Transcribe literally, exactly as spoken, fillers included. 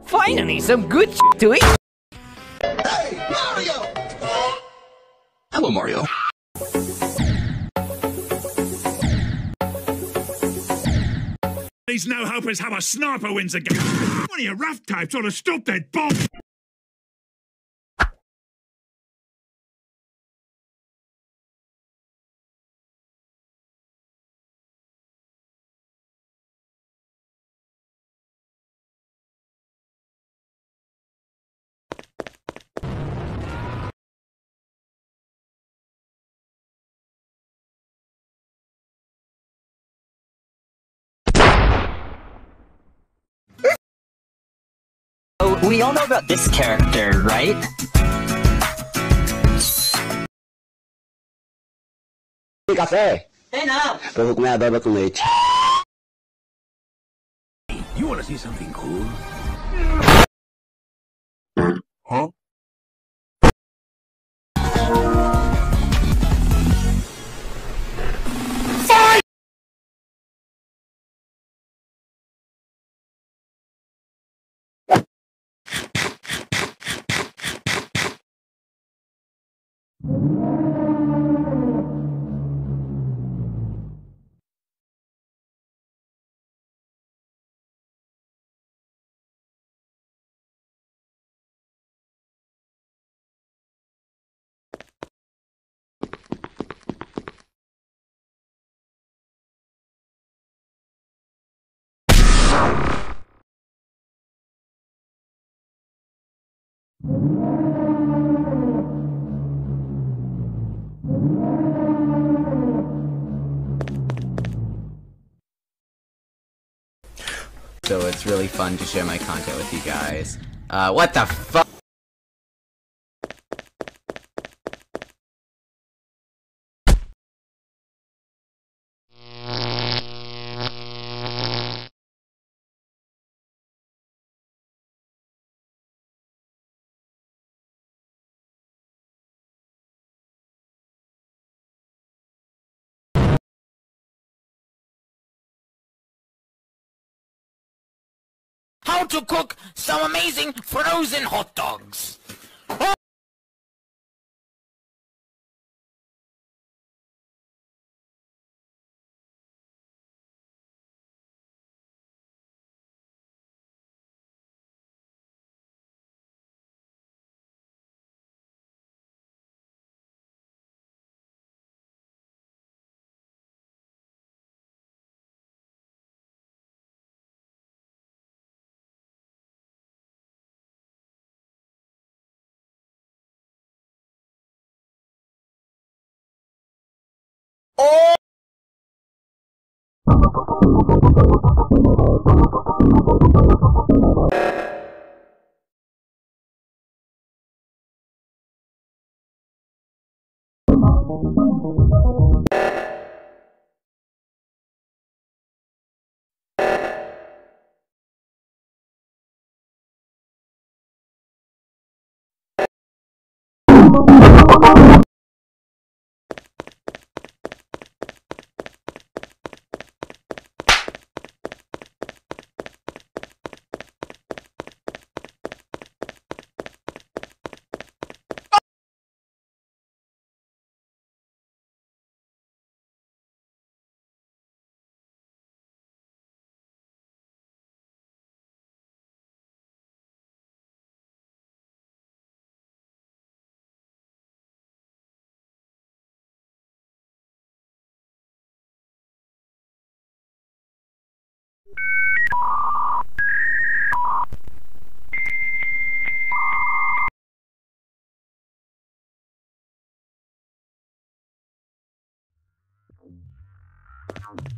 Finally, some good shit to eat! Hey, Mario! Hello, Mario. These no-hopers have a sniper wins the game. One of your rough types ought to stop that bomb. Oh, we all know about this character, right? Café? Tem não. Eu vou comer a baba com leite. You want to see something cool? Huh? So it's really fun to share my content with you guys. Uh, what the fuck? How to cook some amazing frozen hot dogs! Oh! Um.